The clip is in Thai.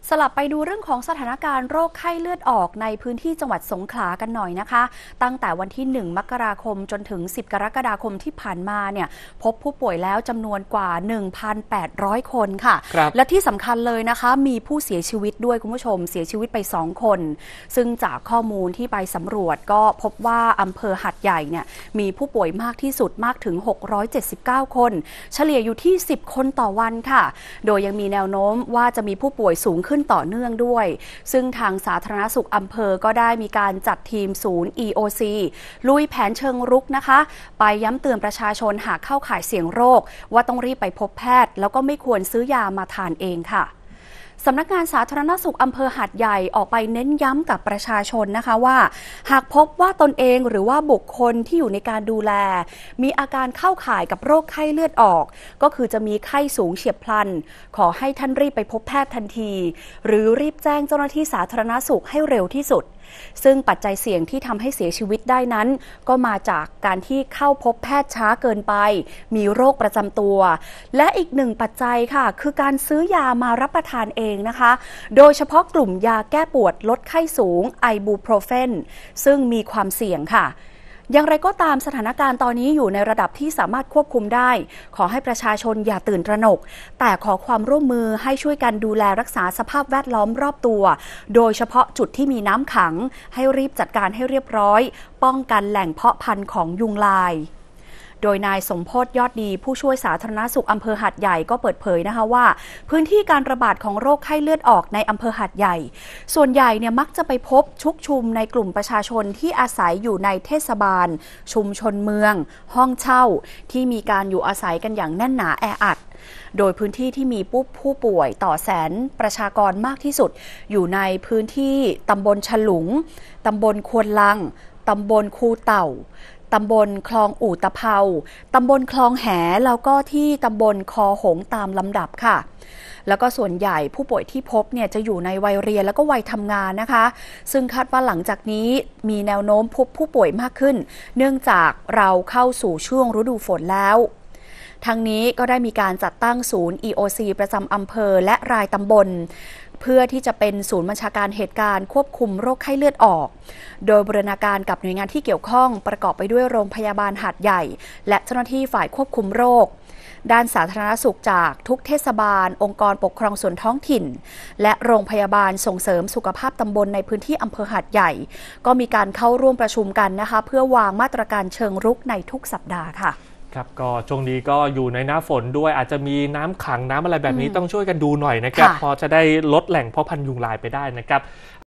สลับไปดูเรื่องของสถานการณ์โรคไข้เลือดออกในพื้นที่จังหวัดสงขลากันหน่อยนะคะตั้งแต่วันที่1มกราคมจนถึง10กรกฎาคมที่ผ่านมาเนี่ยพบผู้ป่วยแล้วจำนวนกว่า 1,800 คนค่ะและที่สำคัญเลยนะคะมีผู้เสียชีวิตด้วยคุณผู้ชมเสียชีวิตไป2คนซึ่งจากข้อมูลที่ไปสำรวจก็พบว่าอำเภอหัดใหญ่เนี่ยมีผู้ป่วยมากที่สุดมากถึง679คนเฉลี่ยอยู่ที่10คนต่อวันค่ะโดยยังมีแนวโน้มว่าจะมีผู้ป่วยสูงขึ้นต่อเนื่องด้วยซึ่งทางสาธารณสุขอำเภอก็ได้มีการจัดทีมศูนย์ EOC ลุยแผนเชิงรุกนะคะไปย้ำเตือนประชาชนหากเข้าข่ายเสี่ยงโรคว่าต้องรีบไปพบแพทย์แล้วก็ไม่ควรซื้อยามาทานเองค่ะสำนักงานสาธารณสุขอำเภอหาดใหญ่ออกไปเน้นย้ำกับประชาชนนะคะว่าหากพบว่าตนเองหรือว่าบุคคลที่อยู่ในการดูแลมีอาการเข้าข่ายกับโรคไข้เลือดออกก็คือจะมีไข้สูงเฉียบพลันขอให้ท่านรีบไปพบแพทย์ทันทีหรือรีบแจ้งเจ้าหน้าที่สาธารณสุขให้เร็วที่สุดซึ่งปัจจัยเสี่ยงที่ทำให้เสียชีวิตได้นั้นก็มาจากการที่เข้าพบแพทย์ช้าเกินไปมีโรคประจำตัวและอีกหนึ่งปัจจัยค่ะคือการซื้อยามารับประทานเองนะคะโดยเฉพาะกลุ่มยาแก้ปวดลดไข้สูงไอบูโปรเฟนซึ่งมีความเสี่ยงค่ะอย่างไรก็ตามสถานการณ์ตอนนี้อยู่ในระดับที่สามารถควบคุมได้ขอให้ประชาชนอย่าตื่นตระหนกแต่ขอความร่วมมือให้ช่วยกันดูแลรักษาสภาพแวดล้อมรอบตัวโดยเฉพาะจุดที่มีน้ำขังให้รีบจัดการให้เรียบร้อยป้องกันแหล่งเพาะพันธุ์ของยุงลายโดยนายสมโพธิ์ยอดดีผู้ช่วยสาธารณสุขอำเภอหาดใหญ่ก็เปิดเผยนะคะว่าพื้นที่การระบาดของโรคไข้เลือดออกในอำเภอหาดใหญ่ส่วนใหญ่เนี่ยมักจะไปพบชุกชุมในกลุ่มประชาชนที่อาศัยอยู่ในเทศบาลชุมชนเมืองห้องเช่าที่มีการอยู่อาศัยกันอย่างแน่นหนาแออัดโดยพื้นที่ที่มีผู้ป่วยต่อแสนประชากรมากที่สุดอยู่ในพื้นที่ตำบลฉลุงตำบลควนลังตำบลคูเต่าตำบลคลองอู่ตะเภาตำบลคลองแหแล้วก็ที่ตำบลคอหงตามลำดับค่ะแล้วก็ส่วนใหญ่ผู้ป่วยที่พบเนี่ยจะอยู่ในวัยเรียนแล้วก็วัยทำงานนะคะซึ่งคาดว่าหลังจากนี้มีแนวโน้มพบผู้ป่วยมากขึ้นเนื่องจากเราเข้าสู่ช่วงฤดูฝนแล้วทั้งนี้ก็ได้มีการจัดตั้งศูนย์ EOC ประจำอำเภอและรายตำบลเพื่อที่จะเป็นศูนย์บัญชาการเหตุการณ์ควบคุมโรคไข้เลือดออกโดยบูรณาการกับหน่วยงานที่เกี่ยวข้องประกอบไปด้วยโรงพยาบาลหาดใหญ่และเจ้าหน้าที่ฝ่ายควบคุมโรคด้านสาธารณสุขจากทุกเทศบาลองค์กรปกครองส่วนท้องถิ่นและโรงพยาบาลส่งเสริมสุขภาพตำบลในพื้นที่อำเภอหาดใหญ่ก็มีการเข้าร่วมประชุมกันนะคะเพื่อวางมาตรการเชิงรุกในทุกสัปดาห์ค่ะครับก็ช่วงนี้ก็อยู่ในหน้าฝนด้วยอาจจะมีน้ำขังน้ำอะไรแบบนี้ต้องช่วยกันดูหน่อยนะครับพอจะได้ลดแหล่งเพาะพันธุ์ยุงลายไปได้นะครับ